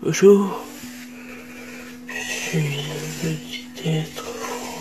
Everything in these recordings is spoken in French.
Bonjour. Je suis un petit être fou.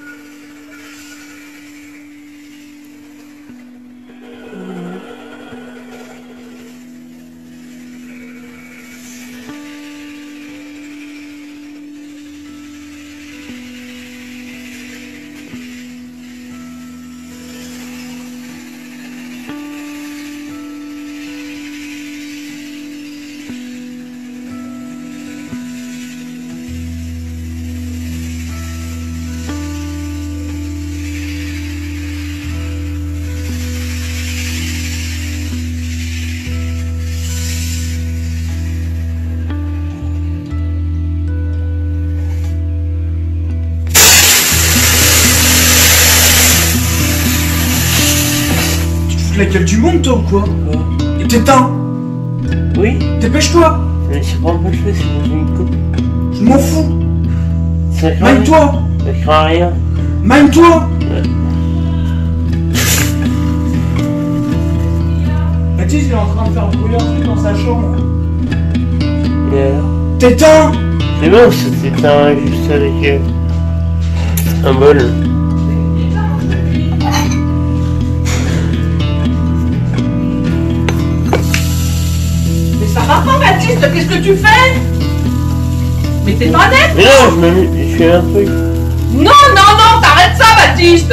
La gueule du monde, toi, ou quoi? Et t'éteins. Oui. Dépêche-toi. Mais je prends pas le feu, c'est dans une coupe. Je m'en fous. Ça craint rien. Mine-toi. Ça craint rien. Mine-toi. Ouais. Baptiste, il est en train de faire brûler un truc dans sa chambre. Et alors? T'éteins. C'est bon, c'était juste avec un bol. Ça va pas, Baptiste, qu'est-ce que tu fais? Mais t'es pas net? Mais non, je fais un truc. Non, t'arrêtes ça, Baptiste.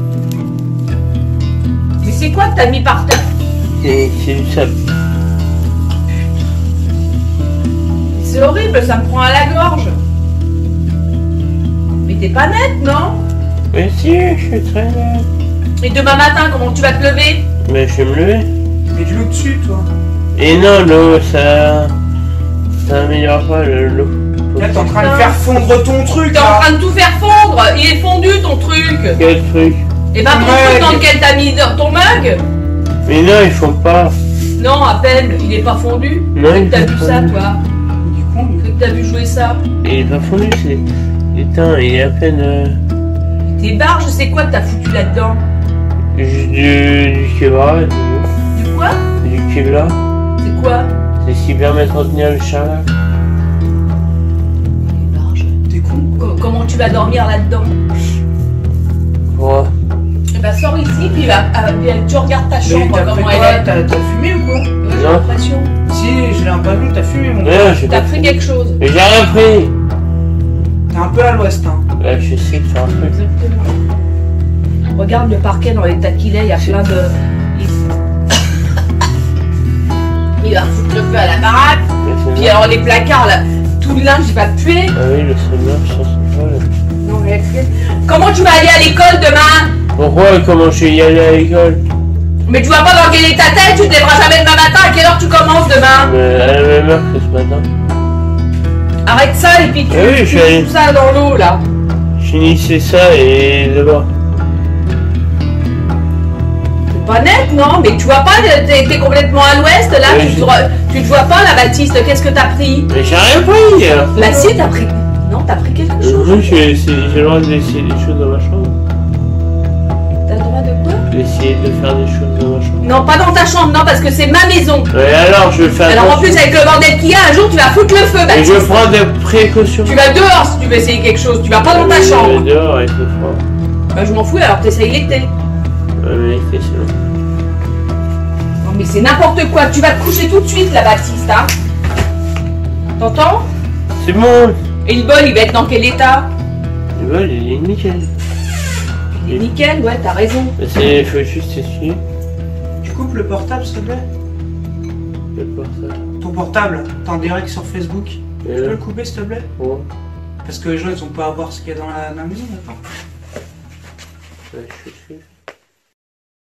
Mais c'est quoi que t'as mis par terre? C'est du sable. C'est horrible, ça me prend à la gorge. Mais t'es pas net, non? Mais si, je suis très net. Et demain matin, comment tu vas te lever? Mais je vais me lever. Mets de l'eau dessus, toi. Et non, l'eau, ça améliore pas l'eau. Là, t'es en train de faire fondre ton truc, T'es en là. train de tout faire fondre. Il est fondu, ton truc. Quel truc? Et ben ton truc dans lequel t'as mis ton mug? Mais non, ils font pas. Non, à peine, il est pas fondu. Non, il est T'as pas vu ça, fondu. toi? Du con, lui. T'as vu jouer ça? Il est pas fondu, c'est éteint, il est à peine Tes barges, c'est quoi que t'as foutu là-dedans? juste du Kevlar, Du quoi? du Kevlar. C'est quoi? C'est ce qui permet de retenir le charlage. Les barges. T'es con. Comment tu vas dormir là-dedans? Ouais. Eh ben sors ici, puis tu regardes ta Mais chambre, t'as pris comment quoi? elle est. T'as fumé ou quoi? Ouais, j'ai Non. l'impression. Si, j'ai l'impression que t'as fumé, mon gars. Mais non, j'ai T'as pas pris fait. quelque chose. Mais j'ai rien pris. T'es un peu à l'ouest, hein. Là, je sais de faire un truc. Exactement. Regarde le parquet dans l'état qu'il est, il y a plein de... Il va foutre le feu à la baraque. Mais c'est Puis mal. alors les placards, là, tout le linge, il va puer. Ah oui, le sommeil, je sens pas. Non, mais comment tu vas aller à l'école demain? Pourquoi comment je vais y aller à l'école? Mais tu vois pas dans quel état t'es, tu te lèveras jamais demain matin. À quelle heure tu commences demain? À la même heure que ce matin. Arrête ça et puis tu, Ah oui, je tu suis allé. fous ça dans l'eau là. Je finissais ça et d'abord. C'est pas net, non? Mais tu vois pas, t'es complètement à l'ouest là, Oui, tu te vois pas là, Baptiste, qu'est-ce que t'as pris? Mais j'ai rien pris alors. Bah si, t'as pris. Non, t'as pris quelque chose. Oui, j'ai le droit d'essayer des choses dans ma chambre. T'as le droit de quoi? D'essayer de faire des choses dans ma chambre. Non, pas dans ta chambre, non, parce que c'est ma maison. Et alors, je vais faire. Alors en attention. plus, avec le bordel qu'il y a, un jour tu vas foutre le feu, Et je Baptiste. prends des précautions. Tu vas dehors si tu veux essayer quelque chose, tu vas pas dans ta chambre. Dehors avec le froid. Bah je m'en fous, alors t'essayes l'été. Ouais, mais l'été, c'est long. Non mais c'est n'importe quoi, tu vas te coucher tout de suite là, Baptiste, hein. T'entends? C'est bon. Et le bol, il va être dans quel état? Le bol, il est nickel. Il est nickel, ouais, t'as raison. Il faut juste essuyer Tu coupes le portable, s'il te plaît? le portable. Ton portable, t'es en direct sur Facebook. Et Tu peux là, le couper, s'il te plaît? ouais, Parce que les gens, ils ont pas à voir ce qu'il y a dans la maison, maintenant. je suis